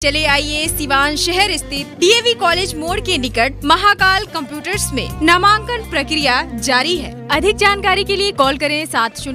चले आइए सिवान शहर स्थित डीएवी कॉलेज मोड़ के निकट महाकाल कंप्यूटर्स में नामांकन प्रक्रिया जारी है। अधिक जानकारी के लिए कॉल करें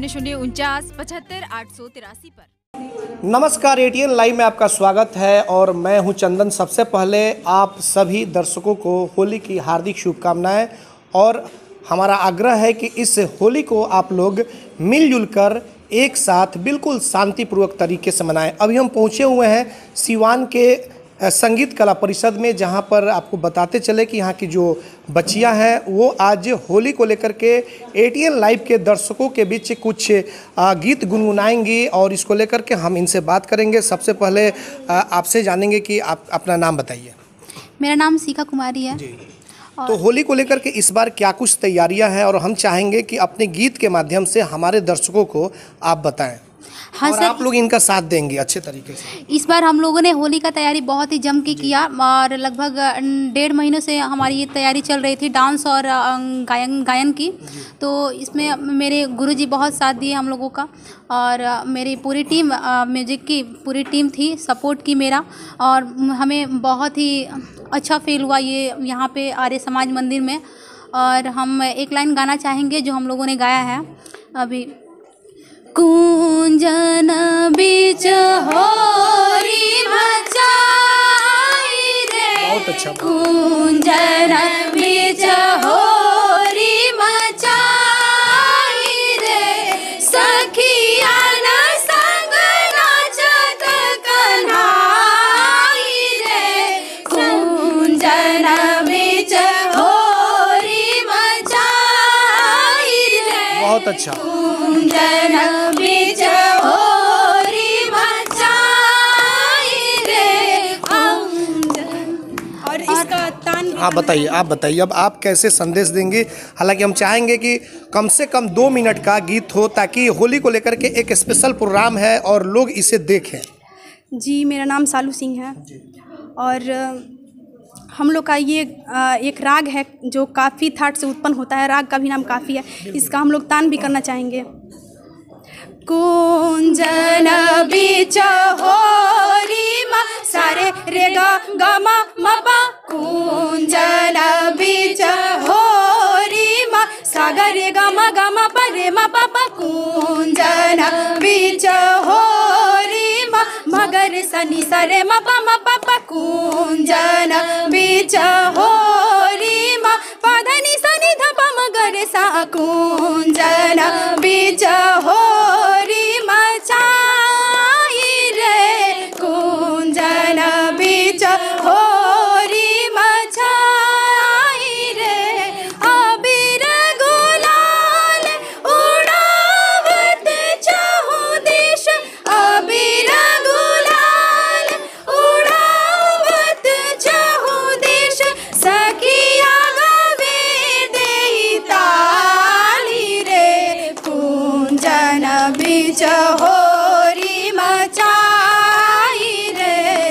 700949 पर। नमस्कार, एटीएन लाइव में आपका स्वागत है और मैं हूं चंदन। सबसे पहले आप सभी दर्शकों को होली की हार्दिक शुभकामनाएं और हमारा आग्रह है कि इस होली को आप लोग मिलजुल कर एक साथ बिल्कुल शांतिपूर्वक तरीके से मनाएं। अभी हम पहुंचे हुए हैं सिवान के संगीत कला परिषद में, जहां पर आपको बताते चले कि यहाँ की जो बच्चियां हैं वो आज होली को लेकर के एटीएन लाइव के दर्शकों के बीच कुछ गीत गुनगुनाएंगी और इसको लेकर के हम इनसे बात करेंगे। सबसे पहले आपसे जानेंगे कि आप अपना नाम बताइए। मेरा नाम शिखा कुमारी है जी। तो होली को लेकर के इस बार क्या कुछ तैयारियां हैं और हम चाहेंगे कि अपने गीत के माध्यम से हमारे दर्शकों को आप बताएं। हाँ और सर, आप लोग इनका साथ देंगे अच्छे तरीके से। इस बार हम लोगों ने होली का तैयारी बहुत ही जम के किया और लगभग 1.5 महीनों से हमारी ये तैयारी चल रही थी डांस और गायन की। तो इसमें मेरे गुरुजी बहुत साथ दिए हम लोगों का और मेरी पूरी टीम म्यूजिक की पूरी टीम थी, सपोर्ट की मेरा, और हमें बहुत ही अच्छा फील हुआ ये यहाँ पे आर्य समाज मंदिर में। और हम एक लाइन गाना चाहेंगे जो हम लोगों ने गाया है अभी। कुंजन बीच होरी मचाई रे, बहुत अच्छा। कुंजन बीच होरी मचाई रे, सखिया न संग नाचत कन्हाई रे, कुंजन बीच होरी मचाई रे, बहुत अच्छा। कुंजन बीच होरी मचाई रे, और इसका तान हाँ बताइए, आप बताइए अब आप कैसे संदेश देंगे। हालांकि हम चाहेंगे कि कम से कम 2 मिनट का गीत हो ताकि होली को लेकर के एक स्पेशल प्रोग्राम है और लोग इसे देखें। जी, मेरा नाम सालू सिंह है और हम लोग का ये एक राग है जो काफ़ी थाट से उत्पन्न होता है। राग का भी नाम काफ़ी है। इसका हम लोग तान भी करना चाहेंगे। कुंजन बीच होरी मा सारे रे गा गा मा मा पा, कुंजन बीच होरी मा सागर रे गा मा पा रे मा पा पा, कुंजन बीच होरी मा मगर सनी सरे मा पा पा, कुंजन बीच होरी मा पाधनी सनी धपा मगर सा, कुंजन बीच होरी मचाई रे, कुंजन बीच होरी मचाई रे, अबीर गुलाल उड़ावत चाहू देश, अबीर गुलाल उड़ावत चाहू देश, सखिया गवे देई ताली रे, कुंजन बीच होरी मचाई रे,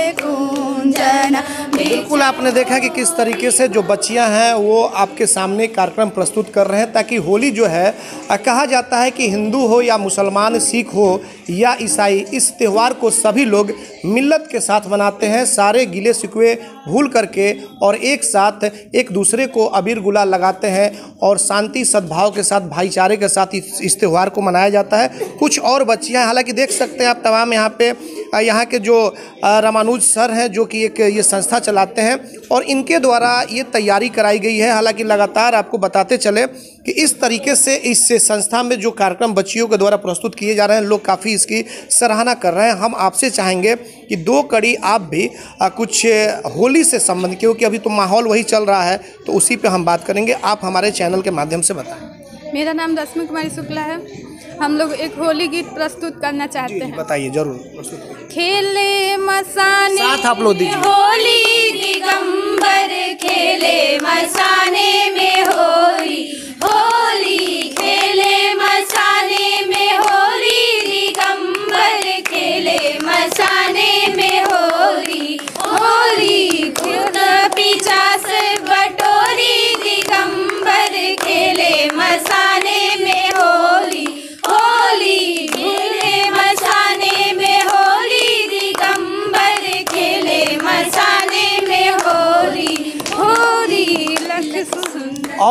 कुंजन बीच। बिल्कुल आपने देखा कि किस तरीके से जो बच्चियां हैं वो आपके सामने कार्यक्रम प्रस्तुत कर रहे हैं ताकि होली जो है कहा जाता है कि हिंदू हो या मुसलमान, सिख हो या ईसाई, इस त्यौहार को सभी लोग मिल्लत के साथ मनाते हैं। सारे गिले शिकवे भूल करके और एक साथ एक दूसरे को अबीर गुलाल लगाते हैं और शांति सद्भाव के साथ, भाईचारे के साथ इस त्यौहार को मनाया जाता है। कुछ और बच्चियां, हालांकि देख सकते हैं आप तमाम यहाँ पे यहाँ के जो रामानुज सर हैं जो कि एक ये संस्था चलाते हैं और इनके द्वारा ये तैयारी कराई गई है। हालांकि लगातार आपको बताते चले कि इस तरीके से इस संस्था में जो कार्यक्रम बच्चियों के द्वारा प्रस्तुत किए जा रहे हैं, लोग काफ़ी इसकी सराहना कर रहे हैं। हम आपसे चाहेंगे कि 2 कड़ी आप भी कुछ होली से संबंधित, क्योंकि अभी तो माहौल वही चल रहा है, तो उसी पे हम बात करेंगे। आप हमारे चैनल के माध्यम से बताएं। मेरा नाम रश्मि कुमारी शुक्ला है। हम लोग एक होली गीत प्रस्तुत करना चाहते हैं। बताइए, जरूर। खेले मसाने साथ आप लोग दीजिए। होली दिगंबर खेले मसाने में होली, होली खेले मसाने में होली, दिगंबर खेले मसाने में होली, होली खुद पिचास बटोरी, दिगंबर खेले मसाने में होली, होली खेले मसाने में होली, दिगंबर खेले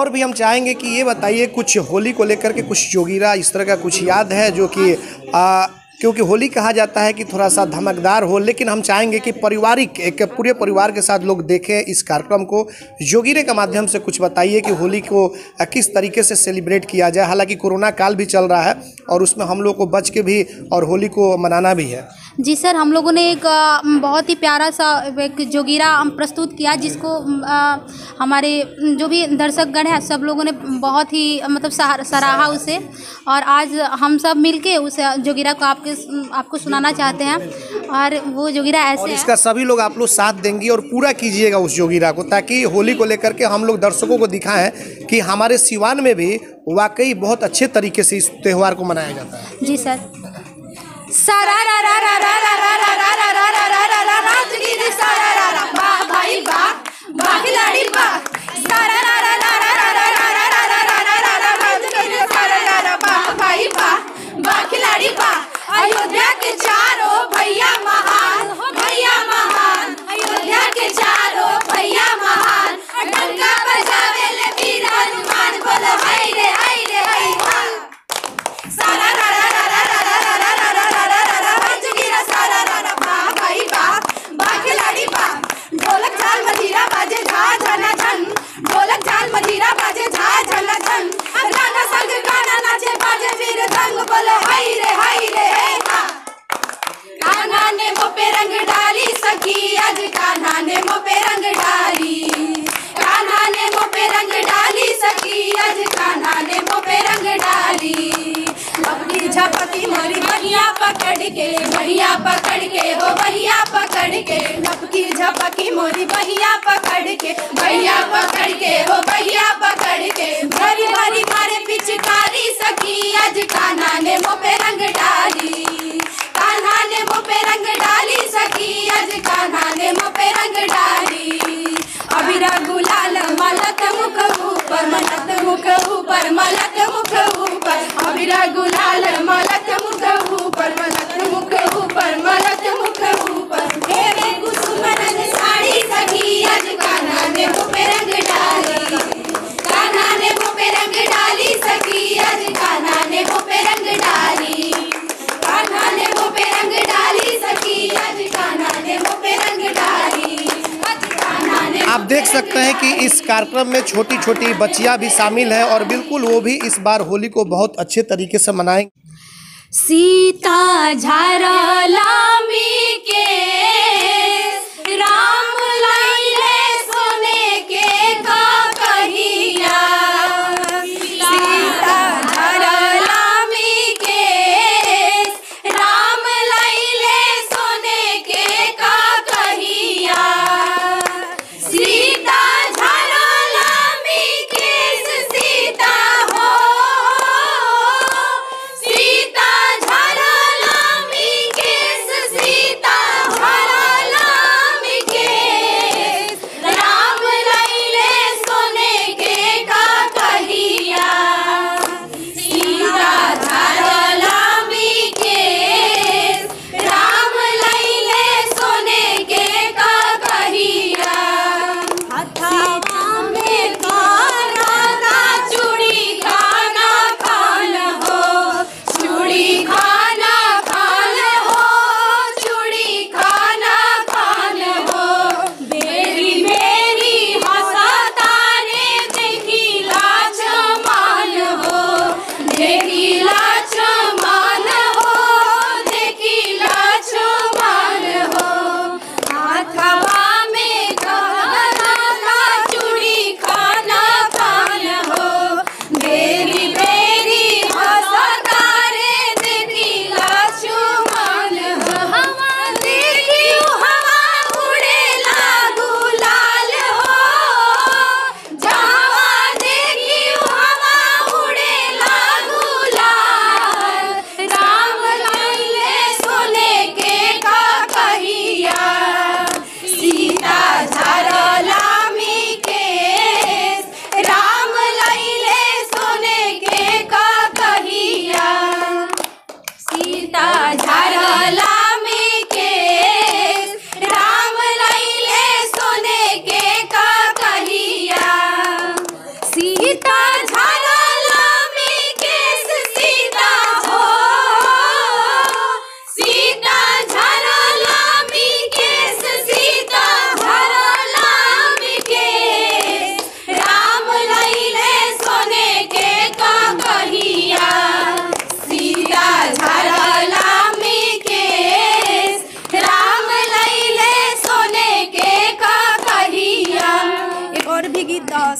और भी हम चाहेंगे कि ये बताइए कुछ होली को लेकर के कुछ जोगीरा इस तरह का कुछ याद है जो कि क्योंकि होली कहा जाता है कि थोड़ा सा धमकदार हो, लेकिन हम चाहेंगे कि पारिवारिक एक पूरे परिवार के साथ लोग देखें इस कार्यक्रम को। जोगीरे के माध्यम से कुछ बताइए कि होली को किस तरीके से सेलिब्रेट किया जाए। हालांकि कोरोना काल भी चल रहा है और उसमें हम लोग को बच के भी और होली को मनाना भी है। जी सर, हम लोगों ने एक बहुत ही प्यारा सा एक जोगीरा प्रस्तुत किया, जिसको हमारे जो भी दर्शकगण हैं सब लोगों ने बहुत ही मतलब सराहा उसे, और आज हम सब मिलके उस जोगीरा को आपको सुनाना चाहते हैं। और वो जोगीरा ऐसे और इसका सभी लोग आप लोग साथ देंगे और पूरा कीजिएगा उस जोगीरा को, ताकि होली को लेकर के हम लोग दर्शकों को दिखाएं कि हमारे सिवान में भी वाकई बहुत अच्छे तरीके से इस त्यौहार को मनाया जाता है। जी सर। सारा रा रा रा रा रा रा रा रा रा रा रा रा रा रा राजगिरी सारा रा रा बा भाई बा बा खिलाड़ी बा सारा रा रा रा रा रा रा रा रा रा रा रा रा रा राजगिरी सारा रा रा बा भाई बा बा खिलाड़ी बा। अयोध्या के चारों भैया महान, भैया महान, अयोध्या के चारों भैया महान, डंका बजावे ले वीर हनुमान, बोलो हाय रे हाय रे हाय हा। सारा रा रा रा रा रा रा रा रा रा रा रा रा रा राजगिरा सारा रा रा बा भाई बा बा खिलाड़ी बा। ढोलक झाल मजीरा बाजे झा झना झन, ढोलक झाल मजीरा बाजे झा झना झन, गाना संग गाना नाचे बाजे वीर दंग, बोलो हाय रे हे हा। कान्हा ने मुँह पे रंग डाली सखी, आज कान्हा ने मुँह पे रंग डाली, कान्हा ने मुँह पे रंग डाली सखी, आज कान्हा ने मुँह पे रंग डाली। अपनी झपकी मोरी बहिया पकड़ के, बहिया पकड़ के हो बहिया पकड़ के, लपकी झपकी मोरी बहिया पकड़ के, बहिया पकड़ के हो बहिया पकड़ के, भरी भरी मारे पिचकारी सखी, आज कान्हा ने मुँह पे रंग डाली, कान्हा ने मुँह पे रंग डाली सखी, आज कान्हा ने मुँह पे रंग डाली। अबीरा गुलाल मलक मुख ऊपर, मलक मुख ऊपर, मलक मुख ऊपर, अबीरा गुलाल मलक मुख ऊपर, मलक मुख ऊपर, मलक मुख ऊपर। हेरे कुसुम रंग साड़ी सखी, आज कान्हा ने मुँह पे रंग डाली, कान्हा ने मुँह पे रंग डाली सखी, आज कान्हा ने मुँह पे रंग डाली, कान्हा ने मुँह पे रंग डाली सखी, आज कान्हा ने मुँह पे रंग डाली। आप देख सकते हैं कि इस कार्यक्रम में छोटी छोटी बच्चियां भी शामिल हैं और बिल्कुल वो भी इस बार होली को बहुत अच्छे तरीके से मनाएंगे। सीता झरलामी के राम लाइले सोने के का कहिया, सीता झरलामी के राम लाइले सोने के का कहिया, सीता झरलामी केस सीता हो, सीता झरलामी केस सीता हो।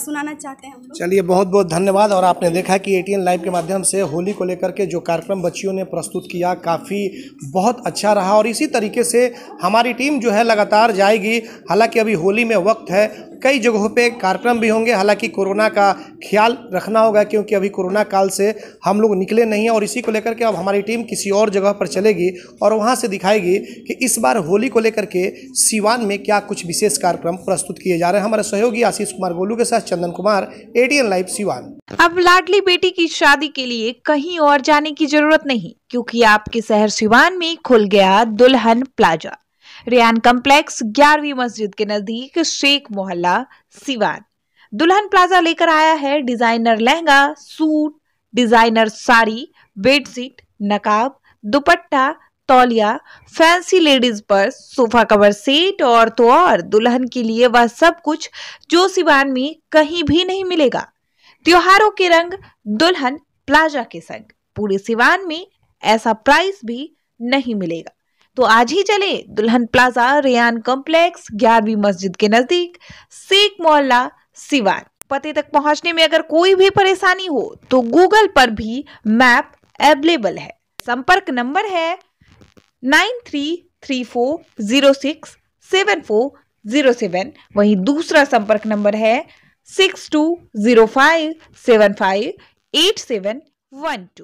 सुनाना चाहते हैं हम लोग। चलिए, बहुत बहुत धन्यवाद। और आपने देखा कि एटीएन लाइव के माध्यम से होली को लेकर के जो कार्यक्रम बच्चियों ने प्रस्तुत किया काफ़ी बहुत अच्छा रहा, और इसी तरीके से हमारी टीम जो है लगातार जाएगी। हालांकि अभी होली में वक्त है, कई जगहों पे कार्यक्रम भी होंगे। हालांकि कोरोना का ख्याल रखना होगा, क्योंकि अभी कोरोना काल से हम लोग निकले नहीं हैं, और इसी को लेकर के अब हमारी टीम किसी और जगह पर चलेगी और वहाँ से दिखाएगी कि इस बार होली को लेकर के सीवान में क्या कुछ विशेष कार्यक्रम प्रस्तुत किए जा रहे हैं। हमारे सहयोगी आशीष कुमार गोलू के साथ चंदन कुमार, एटीएन लाइव सीवान। अब लाडली बेटी की शादी के लिए कहीं और जाने की जरूरत नहीं, क्योंकि आपके शहर सीवान में खुल गया दुल्हन प्लाजा। रेयान कॉम्प्लेक्स 11वीं मस्जिद के नजदीक शेख मोहल्ला सीवान। दुल्हन प्लाजा लेकर आया है designer lehenga, suit, designer sari, bedsheet, नकाब, दुपट्टा, तौलिया, fancy ladies purse, sofa cover set और तो और दुल्हन के लिए वह सब कुछ जो सीवान में कहीं भी नहीं मिलेगा। त्योहारों के रंग दुल्हन प्लाजा के संग पूरे सीवान में ऐसा प्राइस भी नहीं मिलेगा। तो आज ही चले दुल्हन प्लाजा, रेयान कॉम्प्लेक्स 11वीं मस्जिद के नजदीक, शेख मोहल्ला सीवान। पते तक पहुंचने में अगर कोई भी परेशानी हो तो गूगल पर भी मैप अवेलेबल है। संपर्क नंबर है 9334067407। वहीं दूसरा संपर्क नंबर है 6205758712।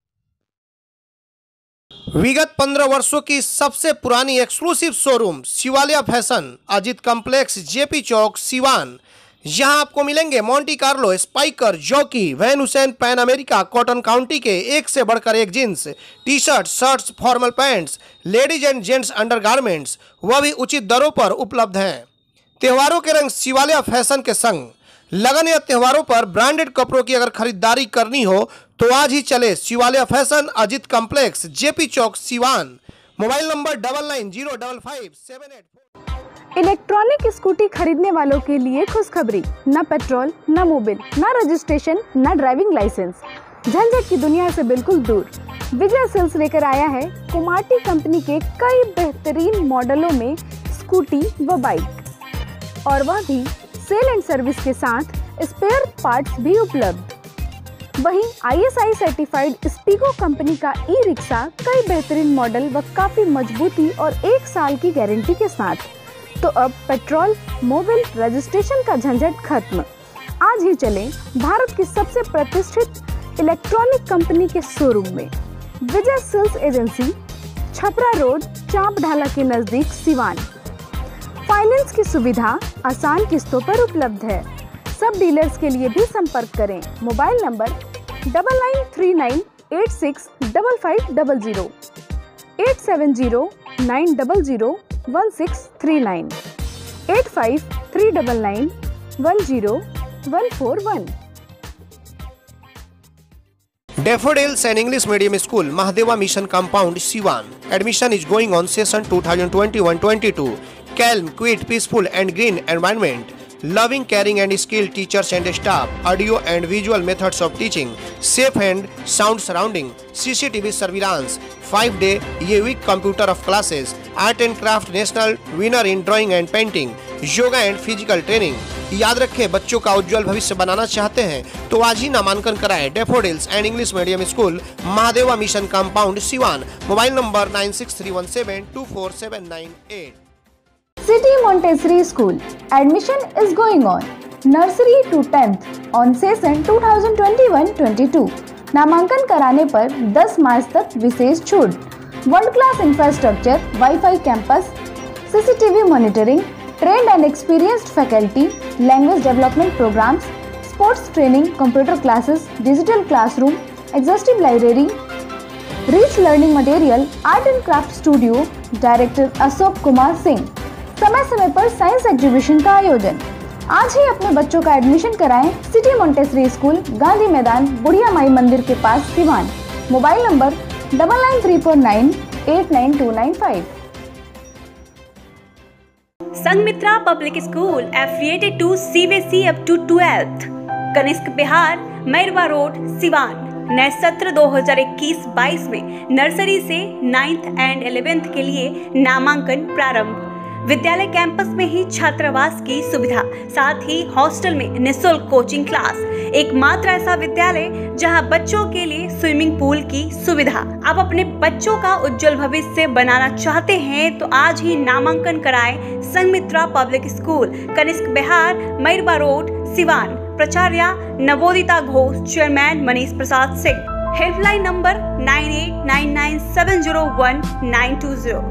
विगत 15 वर्षों की सबसे पुरानी exclusive showroom Shivalaya fashion, Ajit complex, JP Chowk, Siwan. यहाँ आपको मिलेंगे Monte Carlo, Spykar, Jockey, Van Heusen, Pan America, Cotton County के एक से बढ़कर एक jeans, T shirt, shirts, formal pants, ladies and gents undergarments, वह भी उचित दरों पर उपलब्ध हैं। त्योहारों के रंग शिवालय फैशन के संग। लगन या त्योहारों पर ब्रांडेड कपड़ों की अगर खरीदारी करनी हो तो आज ही चले Shivalaya fashion, Ajit complex, JP Chowk, Siwan. Mobile number 99055784। Electronic scooty खरीदने वालों के लिए खुशखबरी। न पेट्रोल, न मोबिल, न रजिस्ट्रेशन, न ड्राइविंग लाइसेंस, झंझट की दुनिया से बिल्कुल दूर। विजय सेल्स लेकर आया है कुमाटी कंपनी के कई बेहतरीन मॉडलों में स्कूटी व बाइक, और वह भी सेल एंड सर्विस के साथ स्पेयर पार्ट्स भी उपलब्ध। वहीं ISI सर्टिफाइड स्पीको कंपनी का ई रिक्शा कई बेहतरीन मॉडल व काफी मजबूती और 1 साल की गारंटी के साथ। तो अब पेट्रोल, मोबिल, रजिस्ट्रेशन का झंझट खत्म। आज ही चलें भारत की सबसे प्रतिष्ठित इलेक्ट्रॉनिक कंपनी के शोरूम में। Vijay sales agency, Chhapra road, Champ Dhala के नजदीक, सीवान। फाइनेंस की सुविधा आसान किस्तों पर उपलब्ध है। सब डीलर्स के लिए भी संपर्क करें। Mobile number 9939865500, 8709001639, 8539910141। Daffodils and English Medium School, Mahadeva Mission Compound, Siwan. Admission is going on session 2021-22. Calm, quiet, peaceful and green environment. Loving, caring and skilled teachers and staff. Audio and visual methods of teaching. Safe and sound surrounding. CCTV surveillance. 5-day week computer of classes. Art and craft national winner in drawing and painting. Yoga and physical training. याद रखें, बच्चों का उज्जवल भविष्य बनाना चाहते हैं तो आज ही नामांकन कराएं। Daffodils and English medium school, Mahadeva mission compound, Siwan. Mobile number 9631724798। City Montessori School. Admission is going on. Nursery to 10th on session 2021-22. नामांकन कराने पर 10 मार्च तक विशेष छूट। World class infrastructure, WiFi campus, CCTV monitoring, trained and experienced faculty, language development programs, sports training, computer classes, digital classroom, exhaustive library, rich learning material, art and craft studio। Director Ashok Kumar Singh. समय समय पर science exhibition का आयोजन। आज ही अपने बच्चों का admission कराएं सिटी मोंटेसरी स्कूल, गांधी मैदान, बुढ़िया माई मंदिर के पास, Siwan. Mobile number 9934989295। Sanghamitra public school affiliated to CBSE up to 12th, Kanishk Bihar, Mairwa road, Siwan. नए सत्र 2021-22 में नर्सरी से 9th एंड 11th के लिए नामांकन प्रारंभ। विद्यालय कैंपस में ही छात्रावास की सुविधा, साथ ही हॉस्टल में निःशुल्क कोचिंग क्लास। एकमात्र ऐसा विद्यालय जहां बच्चों के लिए स्विमिंग पूल की सुविधा। आप अपने बच्चों का उज्जवल भविष्य बनाना चाहते हैं तो आज ही नामांकन कराएं Sanghamitra public school, Kanishk Bihar, Mairwa road, Siwan. प्राचार्य Navodita Ghosh, chairman Manish Prasad Singh. Helpline number 9899701920,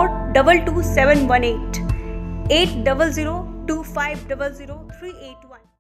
9939422718, 8002500381।